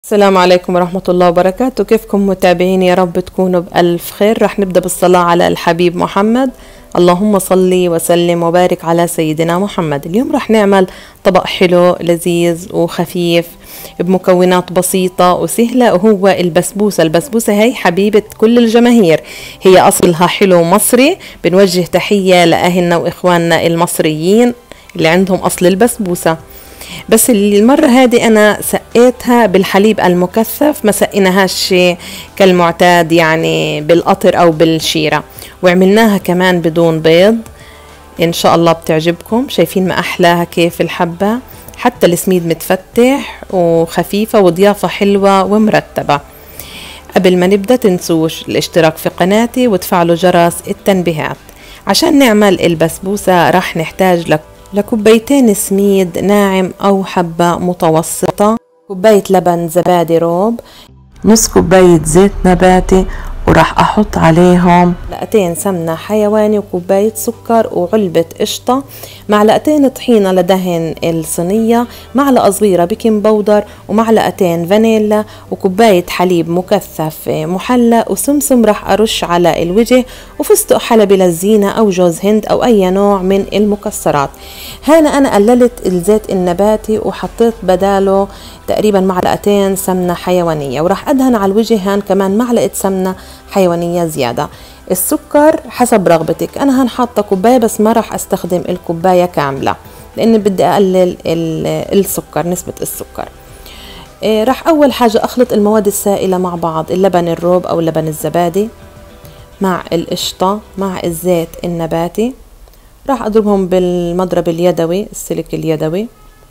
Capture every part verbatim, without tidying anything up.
السلام عليكم ورحمة الله وبركاته. كيفكم متابعين؟ يا رب تكونوا بألف خير. رح نبدأ بالصلاة على الحبيب محمد. اللهم صلي وسلم وبارك على سيدنا محمد. اليوم رح نعمل طبق حلو لذيذ وخفيف بمكونات بسيطة وسهلة، وهو البسبوسة. البسبوسة هي حبيبة كل الجماهير، هي أصلها حلو مصري. بنوجه تحية لأهلنا وإخواننا المصريين اللي عندهم أصل البسبوسة. بس المرة هذه أنا سقيتها بالحليب المكثف، ما سقيناهاش كالمعتاد يعني بالقطر أو بالشيرة، وعملناها كمان بدون بيض. إن شاء الله بتعجبكم. شايفين ما أحلاها كيف الحبة، حتى السميد متفتح وخفيفة وضيافة حلوة ومرتبة. قبل ما نبدأ تنسوش الاشتراك في قناتي وتفعلوا جرس التنبيهات. عشان نعمل البسبوسة راح نحتاج لك لكوبايتين سميد ناعم أو حبة متوسطة، كوباية لبن زبادي روب، نص كوباية زيت نباتي، وراح أحط عليهم معلقتين سمنة حيواني وكوباية سكر وعلبة قشطة، معلقتين طحينة لدهن الصينية، معلقة صغيرة بيكنج بودر، ومعلقتين فانيلا، وكوباية حليب مكثف محلى، وسمسم راح أرش على الوجه، وفستق حلبي للزينة أو جوز هند أو أي نوع من المكسرات. هنا أنا قللت الزيت النباتي وحطيت بداله تقريبا معلقتين سمنة حيوانية، وراح أدهن على الوجه هان كمان معلقة سمنة حيوانية زيادة. السكر حسب رغبتك، أنا هان حاطة كوباية بس ما راح أستخدم الكوباية كاملة لأني بدي أقلل السكر، نسبة السكر. إيه راح أول حاجة أخلط المواد السائلة مع بعض، اللبن الروب أو اللبن الزبادي مع القشطة مع الزيت النباتي. راح أضربهم بالمضرب اليدوي، السلك اليدوي.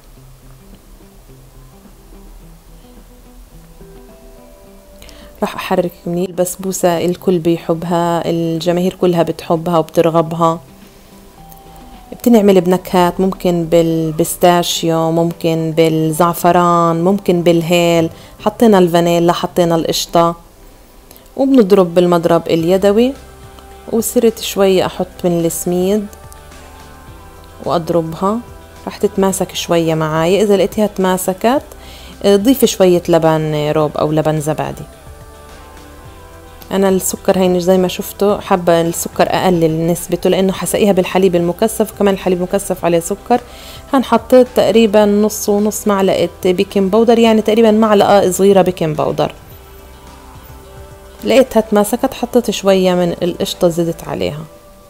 راح أحرك مني البسبوسة، الكل بيحبها، الجماهير كلها بتحبها وبترغبها. بتنعمل بنكهات، ممكن بالبستاشيو، ممكن بالزعفران، ممكن بالهيل. حطينا الفانيلا، حطينا القشطة، وبنضرب بالمضرب اليدوي. وصرت شوية أحط من السميد وأضربها، راح تتماسك شوية معايا. إذا لقيتها تماسكت ضيفي شوية لبن روب أو لبن زبادي. أنا السكر هين زي ما شفتوا حابة السكر أقلل نسبته لأنه حسقيها بالحليب المكثف، وكمان الحليب المكثف عليه سكر. هن حطيت تقريبا نص ونص معلقة بيكنج بودر، يعني تقريبا معلقة صغيرة بيكنج بودر. لقيتها تماسكت حطيت شوية من القشطة زدت عليها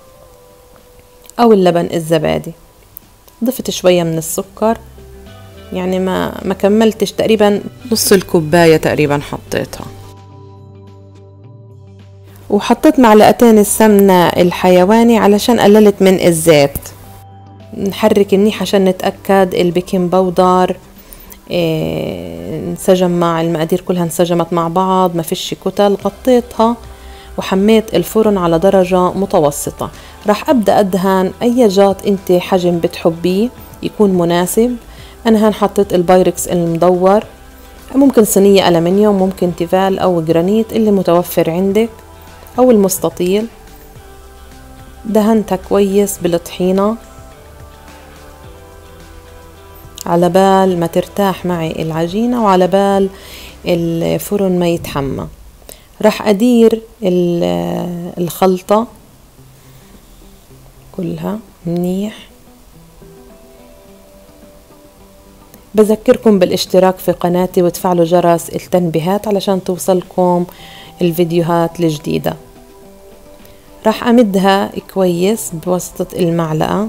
أو اللبن الزبادي. ضفت شوية من السكر، يعني ما ما كملتش، تقريبا نص الكوباية تقريبا حطيتها. وحطيت معلقتين السمنة الحيواني علشان قللت من الزيت. نحرك منيح عشان نتأكد البيكنج بودر إيه انسجم مع المقادير كلها، انسجمت مع بعض ما فيش كتل. غطيتها وحميت الفرن على درجة متوسطة. راح أبدأ أدهن أي جات انت حجم بتحبيه يكون مناسب. أنا هان حطيت البايركس المدور، ممكن صينية ألمنيوم، ممكن تيفال أو جرانيت اللي متوفر عندك، أو المستطيل. دهنتها كويس بالطحينة على بال ما ترتاح معي العجينة وعلى بال الفرن ما يتحمى. راح أدير الخلطة كلها منيح. بذكركم بالاشتراك في قناتي وتفعلوا جرس التنبيهات علشان توصلكم الفيديوهات الجديدة. راح أمدها كويس بواسطة المعلقة.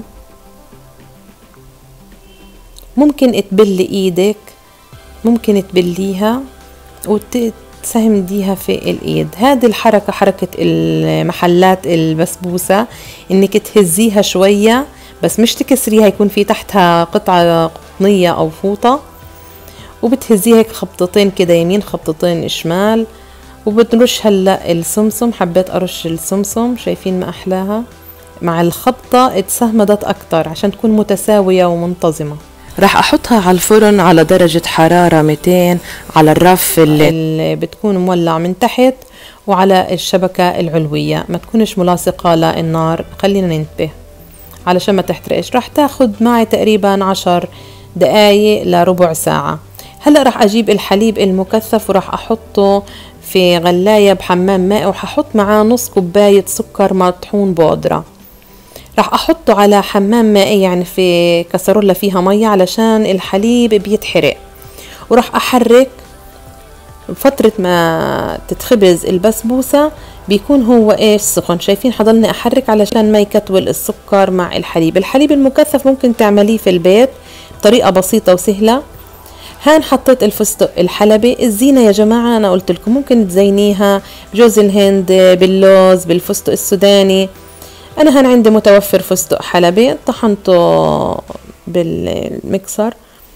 ممكن تبلي ايدك، ممكن تبليها وتسهمديها في الايد. هذه الحركة حركة المحلات البسبوسة، انك تهزيها شوية بس مش تكسريها، يكون في تحتها قطعة قطنية او فوطة، وبتهزيها هيك خبطتين كده يمين خبطتين شمال. وبنرش هلا السمسم، حبيت ارش السمسم. شايفين ما احلاها مع الخبطة اتسهمدت اكتر عشان تكون متساوية ومنتظمة. راح احطها على الفرن على درجة حرارة مئتين على الرف اللي, اللي بتكون مولع من تحت، وعلى الشبكة العلوية ما تكونش ملاصقة للنار. خلينا ننتبه علشان ما تحترقش. راح تاخد معي تقريبا عشر دقايق لربع ساعة. هلأ رح أجيب الحليب المكثف ورح أحطه في غلاية بحمام ماء، وححط معاه نص كوباية سكر مطحون بودرة. رح أحطه على حمام مائي، يعني في كسرولة فيها مية، علشان الحليب بيتحرق. ورح أحرك فترة ما تتخبز البسبوسة، بيكون هو ايش سخن. شايفين حضلني أحرك علشان ما يكتول السكر مع الحليب. الحليب المكثف ممكن تعمليه في البيت بطريقة بسيطة وسهلة. هان حطيت الفستق الحلبي. الزينة يا جماعة أنا قلت لكم ممكن تزينيها بجوز الهند، باللوز، بالفستق السوداني. أنا هان عندي متوفر فستق حلبي، طحنته بالمكسر.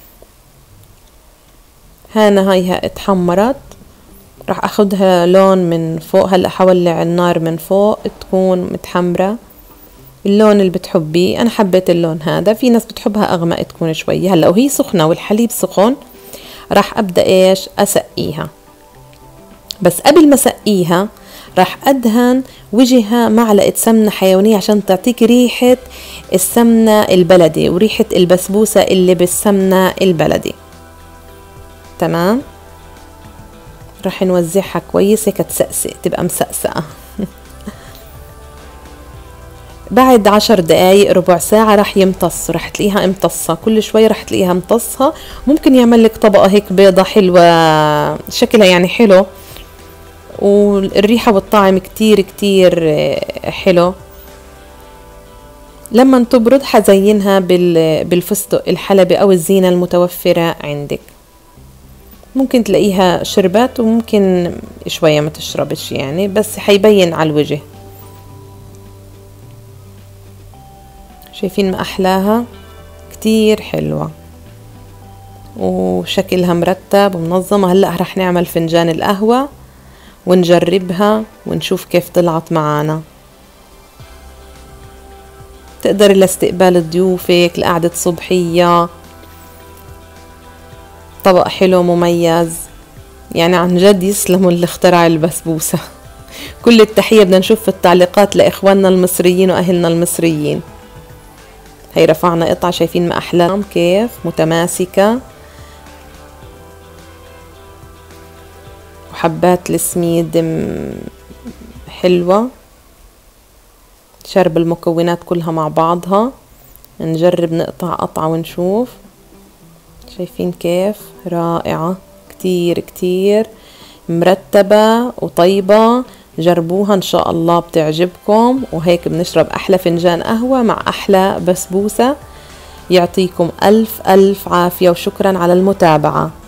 هانا هايها اتحمرت، راح أخدها لون من فوق. هلأ حولع النار من فوق تكون متحمرة اللون اللي بتحبيه. أنا حبيت اللون هذا، في ناس بتحبها أغمق تكون شوية. هلأ وهي سخنة والحليب سخن راح أبدأ إيش أسقيها. بس قبل ما أسقيها راح أدهن وجهها معلقة سمنة حيوانية عشان تعطيك ريحة السمنة البلدي وريحة البسبوسة اللي بالسمنة البلدي. تمام، راح نوزعها كويس هيك تسقسق، تبقى مسقسقة. بعد عشر دقايق ربع ساعة راح يمتص، راح تلاقيها امتصة كل شوي، راح تلاقيها امتصها. ممكن يعمل لك طبقة هيك بيضة حلوة، شكلها يعني حلو، والريحة والطعم كتير كتير حلو. لما تبرد حزينها بالفستق الحلبي أو الزينة المتوفرة عندك. ممكن تلاقيها شربت وممكن شوية ما تشربش يعني، بس حيبين على الوجه. شايفين ما أحلاها؟ كتير حلوة وشكلها مرتب ومنظمة. هلأ رح نعمل فنجان القهوة ونجربها ونشوف كيف طلعت معانا. تقدري لاستقبال ضيوفك، لقعدة صبحية، طبق حلو مميز. يعني عن جد يسلموا اللي اخترع البسبوسة. كل التحية بدنا نشوف في التعليقات لإخواننا المصريين وأهلنا المصريين. هي رفعنا قطعة، شايفين ما أحلاهم كيف متماسكة، وحبات السميد حلوة، شرب المكونات كلها مع بعضها. نجرب نقطع قطعة ونشوف. شايفين كيف رائعة، كتير كتير مرتبة وطيبة. جربوها إن شاء الله بتعجبكم. وهيك بنشرب أحلى فنجان قهوة مع أحلى بسبوسة. يعطيكم ألف ألف عافية وشكرا على المتابعة.